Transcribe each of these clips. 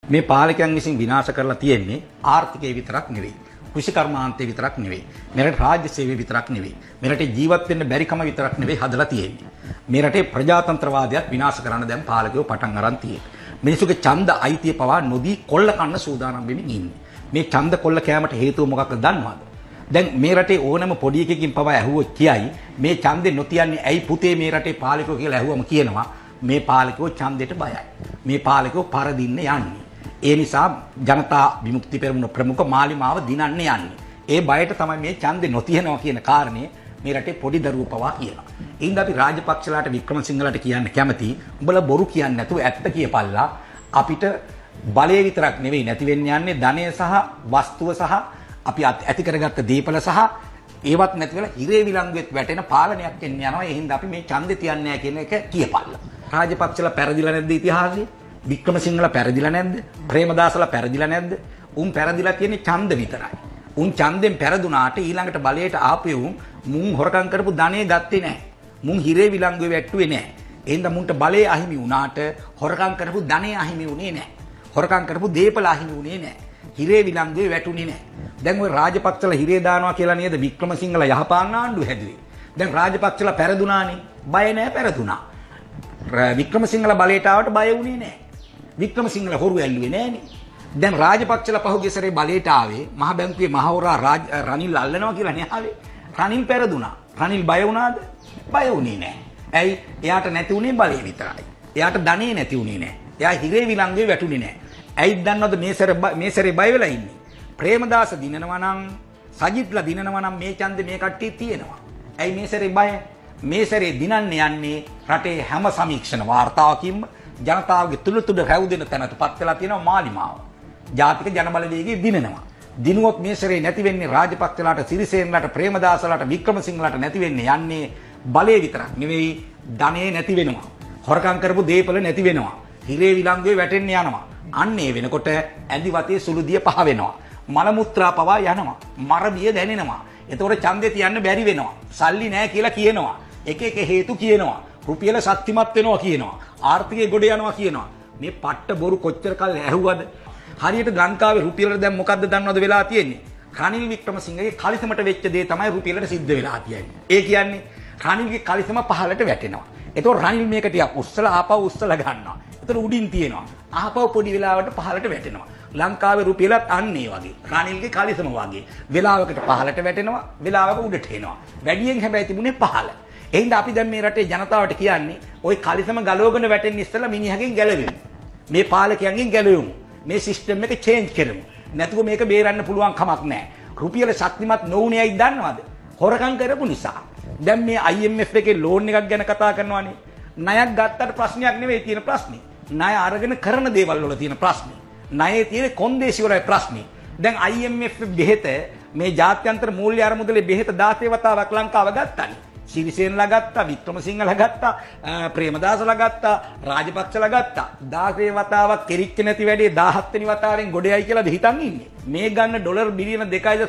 මේ පාලකයන් විසින් විනාශ කරලා තියෙන්නේ ආර්ථිකය විතරක් නෙවෙයි. කෘෂි කර්මාන්තය විතරක් නෙවෙයි. මෙරට රාජ්‍ය සේවය විතරක් නෙවෙයි. මෙරට ජීවත් වෙන්න බැරිකම විතරක් නෙවෙයි හදලා තියෙන්නේ. මේ රටේ ප්‍රජාතන්ත්‍රවාදයක් විනාශ කරන්න දැන් පාලකයෝ පටන් අරන් තියෙන්නේ. මිනිසුගේ ඡන්ද අයිතිය පවා නොදී කොල්ල කන්න සූදානම් වෙමින් ඉන්නේ. මේ ඡන්ද කොල්ල කෑමට හේතුව මොකක්ද දන්නවද? දැන් මේ රටේ ඕනම පොඩි එකකින් පවා ඇහුවොත් කියයි මේ ඡන්දේ නොතියන්නේ ඇයි පුතේ මේ රටේ පාලකයෝ කියලා ඇහුවම කියනවා මේ පාලකයෝ ඡන්දයට බයයි. මේ පාලකයෝ පරදින්න යන්නේ. ඒ නිසා ජනතා විමුක්ති පෙරමුණ ප්‍රමුඛ මාලිමාව දිනන්න යන්නේ. ඒ බයට තමයි මේ ඡන්දේ නොතියනවා කියන කාරණේ මේ රටේ පොඩි දරුවෝ පවා කියනවා. ඒ හින්දා අපි රාජපක්ෂලාට වික්‍රමසිංහලාට කියන්න කැමති උඹලා බොරු කියන්නේ නැතුව ඇත්ත කියපල්ලා. අපිට බලය විතරක් නෙවෙයි නැති වෙන්න යන්නේ ධනය සහ වස්තුව සහ අපි ඇති කරගත්ත දීපල සහ ඒවත් නැති වෙලා හිරේ විලංගුවෙත් වැටෙන පාලනයක් එන්න යනවා. ඒ හින්දා අපි මේ ඡන්දේ තියන්නේ නැහැ කියන එක කියපල්ලා. රාජපක්ෂලා පෙරදිලා නැද්ද ඉතිහාසයේ? වික්‍රමසිංහලා පෙරදිලා නැද්ද? ප්‍රේමදාසලා පෙරදිලා නැද්ද? උන් පෙරදිලා තියෙන්නේ ඡන්ද විතරයි. උන් ඡන්දෙන් පෙරදුනාට ඊළඟට බලයට ආපෙව් මුන් හොරකම් කරපු ධනෙ ගත්තේ නැහැ. මුන් හිරේ විලංගුවේ වැට්ටුවේ නැහැ. එහෙනම් මුන්ට බලය අහිමි වුණාට හොරකම් කරපු ධනෙ අහිමි වුණේ නැහැ. හොරකම් කරපු දීපල අහිමි වුණේ නැහැ. හිරේ විලංගුවේ වැටුනේ නැහැ. දැන් ওই රාජපක්ෂලා හිරේ දානවා කියලා නේද වික්‍රමසිංහලා යහපාන ආණ්ඩුව හැදුවේ. දැන් රාජපක්ෂලා පෙරදුනානේ. බය නැහැ පෙරදුනා. වික්‍රමසිංහලා බලයට ආවට බය වුණේ නැහැ. වික්‍රමසිංහලා හොරු ඇල්ලුවේ නැහනේ. දැන් රාජපක්ෂලා පහුගිය සැරේ බලයට ආවේ මහ බැංකුවේ මහවරා රනිල් අල්ලනවා කියලා නේ ආවේ. රනිල් පෙරදුනා. රනිල් බය වුණාද? බය වුණේ නැහැ. ඇයි? එයාට නැති උනේ බලය විතරයි. එයාට ධනෙ නැති උනේ නැහැ. එයා හිරේ විලංගුවේ වැටුනේ නැහැ. ඇයිද දන්නවද මේ සැරේ බය වෙලා ඉන්නේ? ප්‍රේමදාස දිනනවා නම් සජිත්ලා දිනනවා නම් මේ ඡන්දේ මේ කට්ටිය තියෙනවා. ඇයි මේ සැරේ බය? මේ සැරේ දිනන්න යන්නේ රටේ හැම සමීක්ෂණ වාර්තාවකින්ම ජනතාවගේ තුඩු රැවුදෙන තැනටපත් වෙලා තියෙනවා මාලිමාව. ජාතික ජනබලවේගයේ දිනනවා. දිනුවොත් මේ සැරේ නැති වෙන්නේ රාජපක්ෂලාට, සිරිසේනලාට, ප්‍රේමදාසලාට, වික්‍රමසිංහලාට නැති වෙන්නේ යන්නේ බලය විතරක් නෙවෙයි ධනෙ නැති වෙනවා. හොරකම් කරපු දීපල නැති වෙනවා. හිරේ විලංගුවේ වැටෙන්න යනවා. අන්න ඒ වෙනකොට ඇඳි වතේ සුළු දිය පහ වෙනවා. මල මුත්‍රා පවා යනවා. මර බිය දැනෙනවා. එතකොට ඡන්දේ තියන්න බැරි වෙනවා. සල්ලි නැහැ කියලා කියනවා. එක එක හේතු කියනවා. රුපියල ශක්තිමත් වෙනවා කියනවා. ආර්ථිකය ගොඩ යනවා කියනවා. මේ පට්ට බොරු කොච්චර කල් ඇහුවද? හරියට ලංකාවේ රුපියලට දැන් මොකද්ද දන්නවද වෙලා තියෙන්නේ? රනිල් වික්‍රමසිංහගේ කලිසමට වෙච්ච දේ තමයි රුපියලට සිද්ධ වෙලා තියෙන්නේ. ඒ කියන්නේ රනිල්ගේ කලිසම පහළට වැටෙනවා. එතකොට රනිල් මේක ටිකක් උස්සලා ආපහු උස්සලා ගන්නවා. එතකොට උඩින් තියෙනවා. ආපහු පොඩි වෙලාවකට පහළට වැටෙනවා. ලංකාවේ රුපියලත් අන්න ඒ වගේ. රනිල්ගේ කලිසම වගේ. වෙලාවකට පහළට වැටෙනවා, වෙලාවක උඩට එනවා. වැඩියෙන් හැබැයි තිබුණේ පහළ. එහෙනම් අපි දැන් මේ රටේ ජනතාවට කියන්නේ ওই කලිසම ගලවගෙන වැටෙන්න ඉස්සෙල්ලා මිනිහගෙන් ගැලවෙමු. මේ පාලකයන්ගෙන් ගැලවෙමු. මේ සිස්ටම් එක චේන්ජ් කරමු. නැතුව මේක බේරන්න පුළුවන් කමක් නැහැ. රුපියල ශක්තිමත් නොවුනේ ඇයි දන්නවද? හොරකම් කරපු නිසා. දැන් මේ IMF එකේ ලෝන් එකක් ගැන කතා කරනවානේ. ණයක් ගත්තට ප්‍රශ්නයක් නෙවෙයි තියෙන ප්‍රශ්නේ. ණය අරගෙන කරන දේවල් වල තියෙන ප්‍රශ්නේ. ණයේ තියෙන කොන්දේසි වලයි ප්‍රශ්නේ. දැන් IMF බෙහෙත මේ ජාත්‍යන්තර මූල්‍ය අරමුදලේ බෙහෙත 16 වතාවක් ලංකාව ගත්තානේ. සිරිසේනලා ගත්තා, වික්‍රමසිංහලා ගත්තා, ප්‍රේමදාසලා ගත්තා, රාජපක්ෂලා ගත්තා. 16 වතාවක් කෙරිච්ච නැති වැඩේ 17 වෙනි වතාවෙන් ගොඩයයි කියලාද හිතන් ඉන්නේ. මේ ගන්න ඩොලර් බිලියන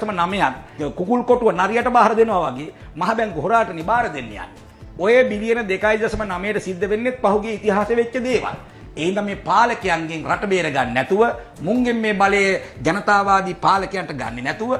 2.9ක් කුකුල් කොටුව නරියට බාර දෙනවා වගේ මහ බැංකු හොරාට නිබාර දෙන්න යන්නේ. ඔය බිලියන 2.9ට සිද්ධ වෙන්නේ පහුගිය ඉතිහාසෙ වෙච්ච දේවල්. ඒ හින්දා මේ පාලකයන්ගෙන් රට බේර ගන්න නැතුව, මුන්ගෙන් මේ බලයේ ජනතාවාදී පාලකයන්ට ගන්නේ නැතුව,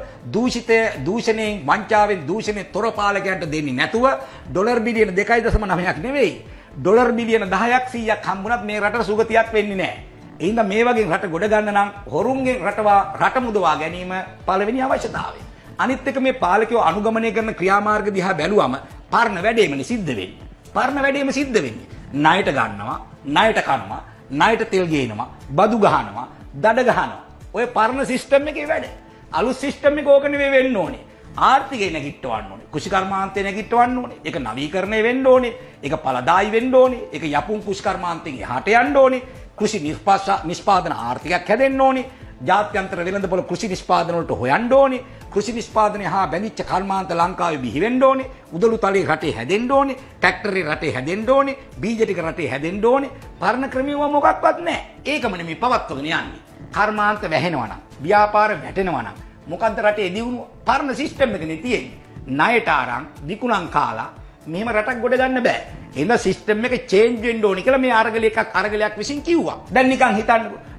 දූෂණයෙන් වංචාවෙන් දූෂණේ තොර පාලකයන්ට දෙන්නේ නැතුව ඩොලර් බිලියන 2.9ක් නෙවෙයි ඩොලර් බිලියන 10ක් 100ක් හම්බුණත් මේ රටට සුගතියක් වෙන්නේ නැහැ. ඒ හින්දා මේ වගේ රට ගොඩ ගන්න නම් හොරුන්ගෙන් රට මුදවා ගැනීම පළවෙනි අවශ්‍යතාවය. අනිත් එක මේ පාලකයෝ අනුගමනය කරන ක්‍රියාමාර්ග දිහා බැලුවම පරණ වැඩේමනේ සිද්ධ වෙන්නේ. පරණ වැඩේම සිද්ධ වෙන්නේ. ණයට ගන්නවා, ණයට කනවා, ණයට තෙල් ගේනවා, බදු ගහනවා, දඩ ගහනවා. ඔය පරණ සිස්ටම් එකේ වැඩ. අලුත් සිස්ටම් එක ඕක නෙවෙයි වෙන්න ඕනේ. ආර්ථිකය නැගිටවන්න ඕනේ. කෘෂි කර්මාන්තය නැගිටවන්න ඕනේ. ඒක නවීකරණය වෙන්න ඕනේ. ඒක ඵලදායි වෙන්න ඕනේ. ඒක යපුම් කෘෂි කර්මාන්තයෙන් එහාට යන්න ඕනේ. කෘෂි නිෂ්පාදන ආර්ථිකයක් හැදෙන්න ඕනේ. ජාත්‍යන්තර වෙළඳපොළ කෘෂි නිෂ්පාදන වලට හොයන්න ඕනේ. කෘෂි නිෂ්පාදනය හා බැඳිච්ච කර්මාන්ත ලංකාවේ බිහි වෙන්න ඕනේ. උදළු තලයේ රටේ හැදෙන්න ඕනේ. ට්‍රැක්ටරේ රටේ හැදෙන්න ඕනේ. බීජ ටික රටේ හැදෙන්න ඕනේ. පරණ ක්‍රමයව මොකක්වත් නැහැ. ඒකම නෙමෙයි පවත්වගෙන යන්නේ. කර්මාන්ත වැහෙනවා නම්, ව්‍යාපාර වැටෙනවා නම් මොකද්ද රටේ දියුණුව? පරණ සිස්ටම් එකනේ තියෙන්නේ. ණයට ආරං විකුණන් කාලා මෙහෙම රටක් ගොඩ ගන්න බෑ. එහෙනම් සිස්ටම් එක චේන්ජ් වෙන්න ඕනේ කියලා මේ අරගලයක් විසින් කිව්වා. දැන් නිකන් හිතන්නකෝ.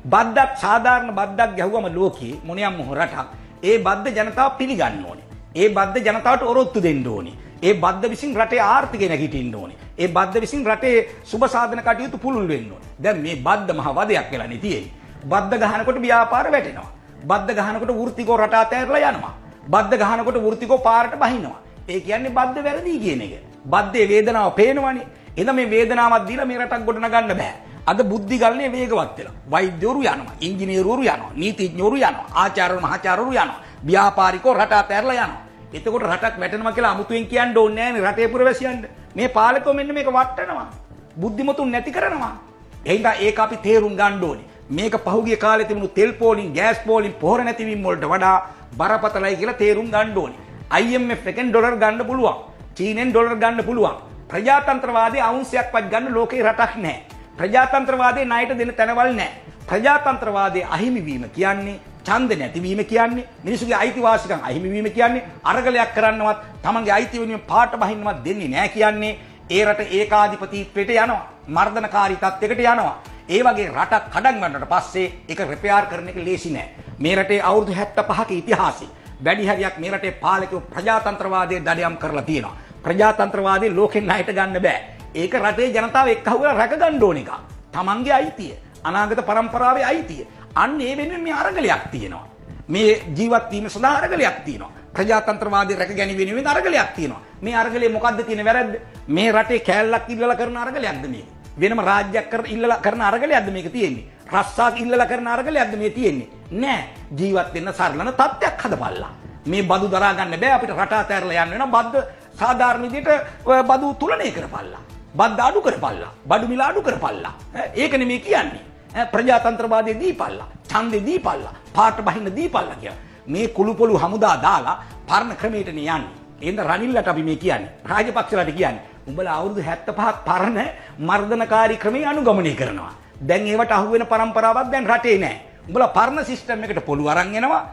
බද්දක් සාධාරණ බද්දක් ගැහුවම ලෝකයේ මොනියම් මොහ රටක් ඒ බද්ද ජනතාව පිළිගන්න ඕනේ. ඒ බද්ද ජනතාවට ඔරොත්තු දෙන්න ඕනේ. ඒ බද්ද විසින් රටේ ආර්ථිකය නැගිටින්න ඕනේ. ඒ බද්ද විසින් රටේ සුබ සාධන කටයුතු පුළුල් වෙන්න ඕනේ. දැන් මේ බද්ද මහ වදයක් වෙලානේ තියෙන්නේ. බද්ද ගහනකොට ව්‍යාපාර වැටෙනවා. බද්ද ගහනකොට වෘත්තිකෝ රට අතහැරලා යනවා. බද්ද ගහනකොට වෘත්තිකෝ පාරට බහිනවා. ඒ කියන්නේ බද්ද වැරදි කියන එක. බද්දේ වේදනාව පේනවනේ. එහෙනම් මේ වේදනාවක් දීලා මේ රටක් ගොඩ නගන්න බෑ. අද බුද්ධි ගලනේ වේගවත් වෙලා. වෛද්‍යවරු යනවා, ඉංජිනේරුවරු යනවා, නීතිඥවරු යනවා, ආචාර්යවරු මහාචාර්යවරු යනවා, ව්‍යාපාරිකෝ රට අතහැරලා යනවා. එතකොට රටක් වැටෙනවා කියලා අමුතුවෙන් කියන්න ඕනේ නෑනේ රටේ පුරවැසියන්ට. මේ පාලකෝ මෙන්න මේක වටනවා. බුද්ධිමතුන් නැති කරනවා. එහෙනම් ඒක අපි තේරුම් ගන්න ඕනේ. මේක පහුගිය කාලේ තිබුණු තෙල් පෝලින්, ගෑස් පෝලින් පොහොර නැතිවීම වලට වඩා බරපතලයි කියලා තේරුම් ගන්න ඕනේ. IMF එකෙන් ඩොලර් ගන්න පුළුවන්. චීනෙන් ඩොලර් ගන්න පුළුවන්. ප්‍රජාතන්ත්‍රවාදී අවුන්සයක්වත් ගන්න ලෝකේ රටක් නැහැ. ප්‍රජාතන්ත්‍රවාදී ණයට දෙන තැනවල් නැහැ. ප්‍රජාතන්ත්‍රවාදී අහිමිවීම කියන්නේ ඡන්ද නැතිවීම කියන්නේ මිනිසුගේ අයිතිවාසිකම් අහිමිවීම කියන්නේ අරගලයක් කරන්නවත් තමන්ගේ අයිතිය වෙනුවෙන් පාට බහින්නවත් දෙන්නේ නැහැ කියන්නේ ඒ රට ඒකාධිපතීත්වයට යනවා. මර්ධනකාරී තත්යකට යනවා. ඒ වගේ රටක් කඩන් ගන්නට පස්සේ ඒක රිපෙයාර් කරන එක ලේසි නෑ. මේ රටේ අවුරුදු 75ක ඉතිහාසය වැඩි හරියක් මේ රටේ පාලකයෝ ප්‍රජාතන්ත්‍රවාදයේ දඩයම් කරලා තියෙනවා. ප්‍රජාතන්ත්‍රවාදයේ ලෝකෙන් ණයට ගන්න බෑ. ඒක රටේ ජනතාව එක්කහුවලා රැක ගන්න ඕන එක. තමන්ගේ අයිතිය, අනාගත පරම්පරාවේ අයිතිය. අන්න ඒ වෙනුවෙන් මේ අරගලයක් තියෙනවා. මේ ජීවත් වීම සඳහා අරගලයක් තියෙනවා. ප්‍රජාතන්ත්‍රවාදයේ රැක ගැනීම වෙනුවෙන් අරගලයක් තියෙනවා. මේ අරගලේ මොකද්ද තියෙන වැරද්ද? මේ රටේ කෑල්ලක් ඉල්ලලා කරන අරගලයක්ද මේක? වෙනම රාජ්‍යයක් ඉල්ලලා කරන අරගලයක්ද මේක තියෙන්නේ? රස්සාවක් ඉල්ලලා කරන අරගලයක්ද මේ තියෙන්නේ? නෑ. ජීවත් වෙන්න සරලන තත්ත්වයක් හදපල්ලා. මේ බදු දරා ගන්න බෑ අපිට රට අතහැරලා යන්න වෙනවා. බද්ද සාධාරණ විදිහට බදු තුලනය කරපල්ලා. බද්ද අඩු කරපල්ලා. බඩු මිල අඩු කරපල්ලා. ඒකනේ මේ කියන්නේ. ප්‍රජාතන්ත්‍රවාදයේ දීපල්ලා. ඡන්දේ දීපල්ලා. පාට බහින්න දීපල්ලා කියලා. මේ කුළුපොළු හමුදා දාලා පරණ ක්‍රමයටනේ යන්නේ. එහෙනම් රනිල්ලට අපි මේ කියන්නේ. රාජපක්ෂලාට කියන්නේ. උඹලා අවුරුදු 75ක් පරණ මර්ධනකාරී ක්‍රමයේ අනුගමනය කරනවා. දැන් ඒවට අහු වෙන પરම්පරාවක් දැන් රටේ නැහැ. උඹලා පරණ සිස්ටම් එකට පොළු අරන් එනවා.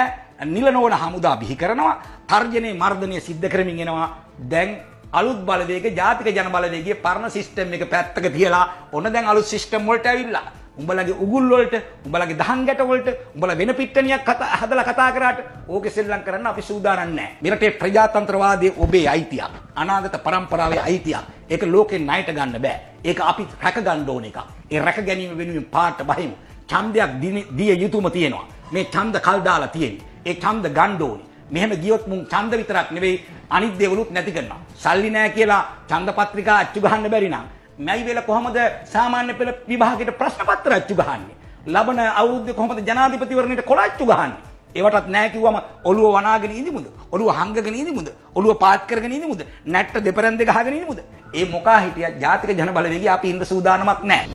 නිල නොවන හමුදා බිහි කරනවා. තර්ජනයේ මර්ධනය සිද්ධ කරමින් එනවා. දැන් අලුත් බලවේග ජාතික ජන බලවේගයේ පරණ සිස්ටම් එක පැත්තක තියලා ඔන්න දැන් අලුත් සිස්ටම් වලට ඇවිල්ලා. උඹලගේ උගුල් වලට, උඹලගේ දහං ගැට වලට, උඹලා වෙන පිට්ටනියක් හදලා කතා කරාට ඕකේ සෙල්ලම් කරන්න අපි සූදානම් නැහැ. මේ රටේ ප්‍රජාතන්ත්‍රවාදයේ ඔබේ අයිතියක්, අනාගත පරම්පරාවේ අයිතියක්. ඒක ලෝකෙන් ණයට ගන්න බෑ. ඒක අපි රැක ගන්න ඕන එකක්. ඒ රැක ගැනීම වෙනුවෙන් පාට බහිමු. ඡන්දයක් දිය යුතුම තියෙනවා. මේ ඡන්ද කල් දාලා තියෙන්නේ. ඒ ඡන්ද ගන්න ඕනේ. මෙහෙම ගියොත් මුන් ඡන්ද විතරක් නෙවෙයි අනිත් දේවලුත් නැති කරනවා. සල්ලි නැහැ කියලා ඡන්ද පත්‍රිකා අච්චු ගහන්න බැරි නම් මැයි වෙල කොහමද සාමාන්‍ය පෙළ විභාගයට ප්‍රශ්න පත්‍ර අච්චු ගහන්නේ? ලබන අවුරුද්දේ කොහමද ජනාධිපතිවරණයට කොළ අච්චු ගහන්නේ? ඒවටත් නැහැ කිව්වම ඔළුව වනාගෙන ඉඳිමුද? ඔළුව හංගගෙන ඉඳිමුද? ඔළුව පාත් කරගෙන ඉඳිමුද? නැට්ට දෙපරන් දෙක ගහගෙන ඉඳිමුද? ඒ මොකා හිටියත් ජාතික ජන බලවේගය අපි ඉන්න සූදානමක් නැහැ.